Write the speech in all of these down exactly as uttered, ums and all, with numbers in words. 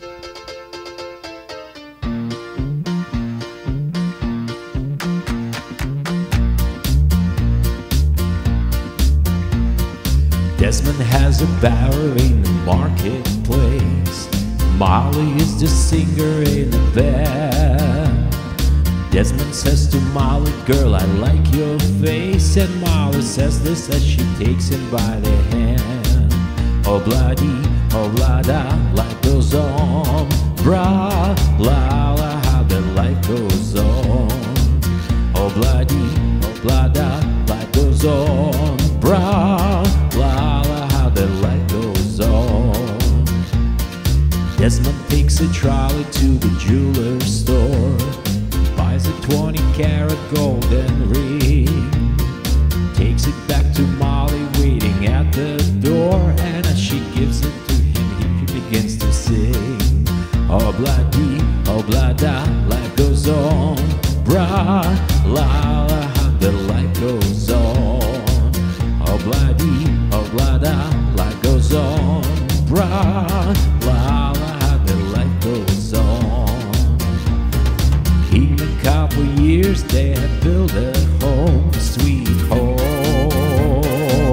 Desmond has a barrel in the marketplace. Molly is the singer in the band. Desmond says to Molly, "Girl, I like your face." And Molly says this as she takes him by the hand. Oh bloody, oh blada, life goes on. Bra, la la, how the life goes on. Oh bloody, oh blada, life goes on. Bra, la la, how the life goes on. Desmond takes a trolley to the jeweler's store, buys a twenty carat golden ring, takes it back to Molly waiting at the door, and as she gives it to him, he begins to sing. Oh bloody, oh blada, life goes on. Bra, la la, how the life goes on. Oh bloody, oh blada, life goes on. Bra, la la, how the life goes on. In a couple years they have built a home, sweet home,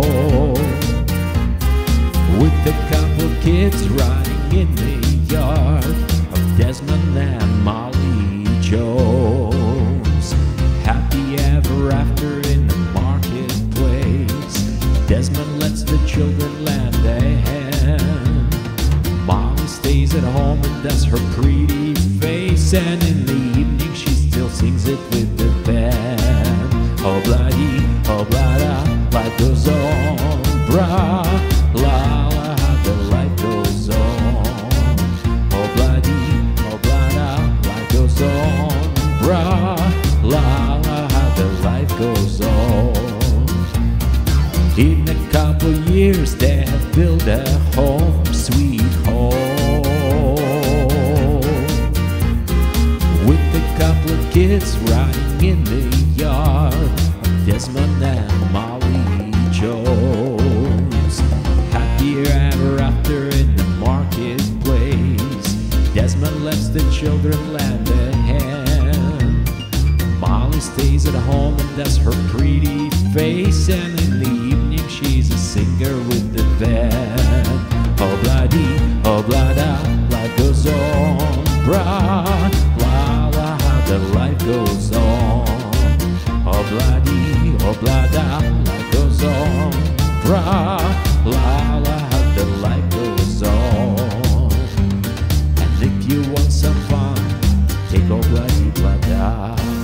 with a couple kids running in the yard of Desmond and Molly Jones. Happy ever after in the marketplace. Desmond lets the children lend a hand. Molly stays at home and does her pretty face, and in the evening she still sings it with the band. Oh bloody, oh blada, life goes on. Bra, la la, how the life goes on. Oh bloody, oh blada, life goes on. Bra, la la, how the life goes on. In a couple years they have built a home, sweet home, with a couple of kids riding in the yard of Desmond and Molly Jones. Happier ever after in the marketplace. Desmond lets the children lend a hand. Molly stays at home and does her pretty face, and in the evening she's a singer with the band. Oh bloody, oh blada, life goes on. Bra, la la, how the life goes on. Oh bloody, oh blada, life goes on. Bra, la la, how the life goes on. And if you want some fun, take oh bloody blada.